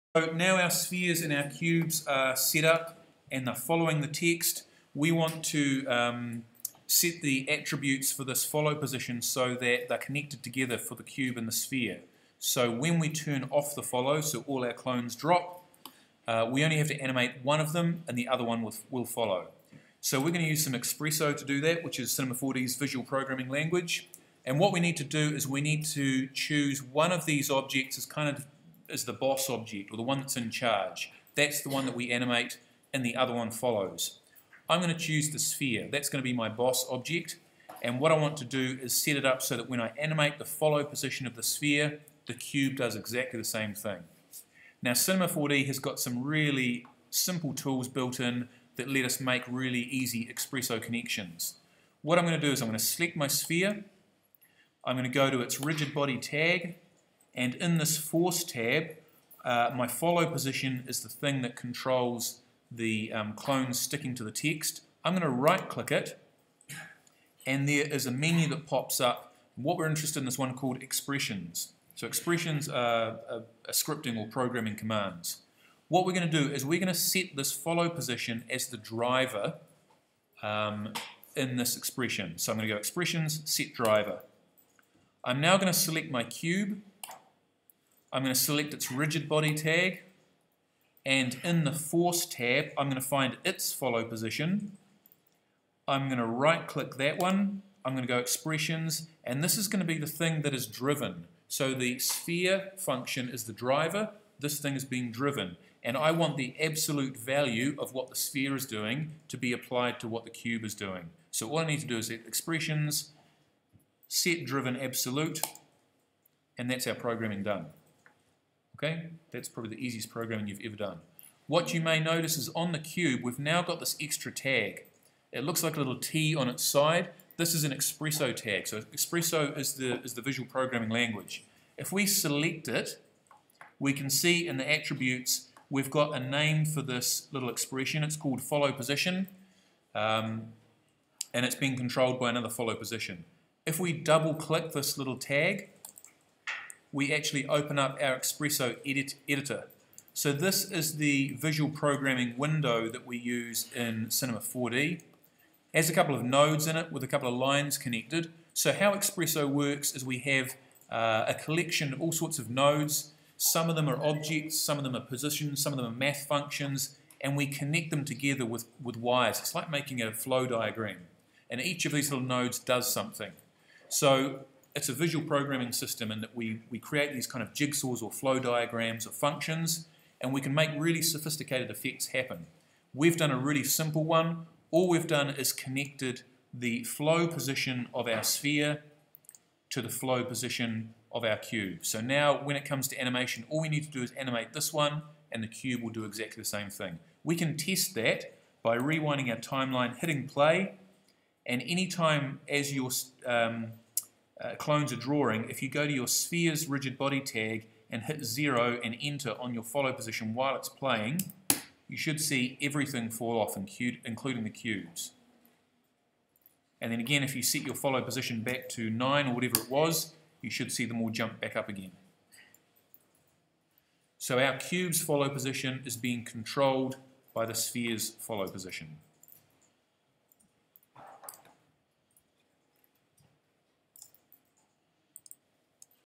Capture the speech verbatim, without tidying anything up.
So now our spheres and our cubes are set up and they're following the text. We want to um, set the attributes for this follow position so that they're connected together for the cube and the sphere. So when we turn off the follow, so all our clones drop, uh, we only have to animate one of them and the other one will, will follow. So we're going to use some Xpresso to do that, which is Cinema four D's visual programming language. And what we need to do is we need to choose one of these objects as kind of as the boss object, or the one that's in charge. That's the one that we animate and the other one follows. I'm going to choose the sphere. That's going to be my boss object. And what I want to do is set it up so that when I animate the follow position of the sphere, the cube does exactly the same thing. Now Cinema four D has got some really simple tools built in that let us make really easy Xpresso connections. What I'm going to do is I'm going to select my sphere, I'm going to go to its rigid body tag, and in this force tab, uh, my follow position is the thing that controls the um, clones sticking to the text. I'm going to right click it, and there is a menu that pops up. What we're interested in is one called expressions. So expressions are, are, are scripting or programming commands. What we're going to do is we're going to set this follow position as the driver um, in this expression. So I'm going to go expressions, set driver. I'm now going to select my cube. I'm going to select its rigid body tag, and in the force tab I'm going to find its follow position. I'm going to right click that one, I'm going to go expressions, and this is going to be the thing that is driven. So the sphere function is the driver, this thing is being driven, and I want the absolute value of what the sphere is doing to be applied to what the cube is doing. So all I need to do is set expressions, set driven absolute, and that's our programming done. Okay, that's probably the easiest programming you've ever done. What you may notice is on the cube we've now got this extra tag. It looks like a little T on its side. This is an Xpresso tag. So Xpresso is the, is the visual programming language. If we select it, we can see in the attributes we've got a name for this little expression. It's called follow position, um, and it's being controlled by another follow position. If we double click this little tag, we actually open up our Xpresso edit editor. So this is the visual programming window that we use in Cinema four D. It has a couple of nodes in it with a couple of lines connected. So how Xpresso works is we have uh, a collection of all sorts of nodes. Some of them are objects, some of them are positions, some of them are math functions, and we connect them together with, with wires. It's like making a flow diagram. And each of these little nodes does something. So it's a visual programming system in that we, we create these kind of jigsaws or flow diagrams or functions, and we can make really sophisticated effects happen. We've done a really simple one. All we've done is connected the flow position of our sphere to the flow position of our cube. So now when it comes to animation, all we need to do is animate this one and the cube will do exactly the same thing. We can test that by rewinding our timeline, hitting play, and anytime as your um, Uh, clones are drawing, if you go to your sphere's rigid body tag and hit zero and enter on your follow position while it's playing, you should see everything fall off, including the cubes. And then again, if you set your follow position back to nine or whatever it was, you should see them all jump back up again. So our cube's follow position is being controlled by the sphere's follow position.